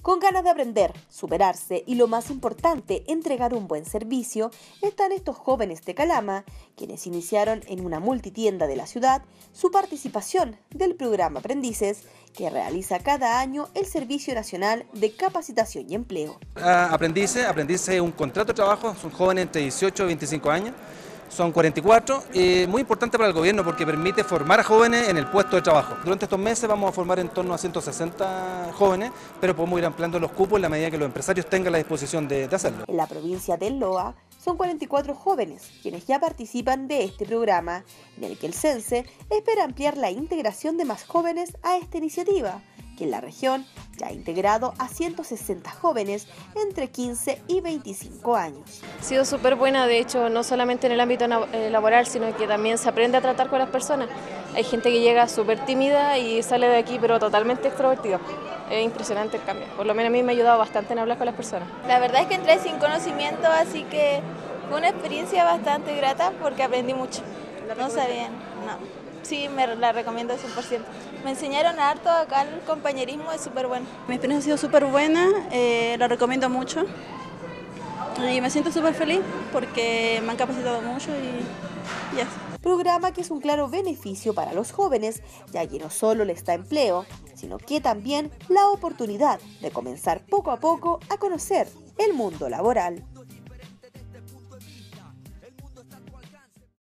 Con ganas de aprender, superarse y lo más importante, entregar un buen servicio, están estos jóvenes de Calama, quienes iniciaron en una multitienda de la ciudad su participación del programa Aprendices, que realiza cada año el Servicio Nacional de Capacitación y Empleo. Aprendices es un contrato de trabajo, son jóvenes entre 18 y 25 años. Son 44, muy importante para el gobierno porque permite formar a jóvenes en el puesto de trabajo. Durante estos meses vamos a formar en torno a 160 jóvenes, pero podemos ir ampliando los cupos en la medida que los empresarios tengan la disposición de hacerlo. En la provincia del Loa son 44 jóvenes quienes ya participan de este programa, en el que el CENSE espera ampliar la integración de más jóvenes a esta iniciativa, que en la región ya ha integrado a 160 jóvenes entre 15 y 25 años. Ha sido súper buena, de hecho, no solamente en el ámbito laboral, sino que también se aprende a tratar con las personas. Hay gente que llega súper tímida y sale de aquí pero totalmente extrovertida. Es impresionante el cambio, por lo menos a mí me ha ayudado bastante en hablar con las personas. La verdad es que entré sin conocimiento, así que fue una experiencia bastante grata porque aprendí mucho. No sabían, no. Sí, me la recomiendo 100%. Me enseñaron harto acá, el compañerismo es súper bueno. Mi experiencia ha sido súper buena, la recomiendo mucho y me siento súper feliz porque me han capacitado mucho y ya. Programa que es un claro beneficio para los jóvenes, ya que no solo les da empleo, sino que también la oportunidad de comenzar poco a poco a conocer el mundo laboral.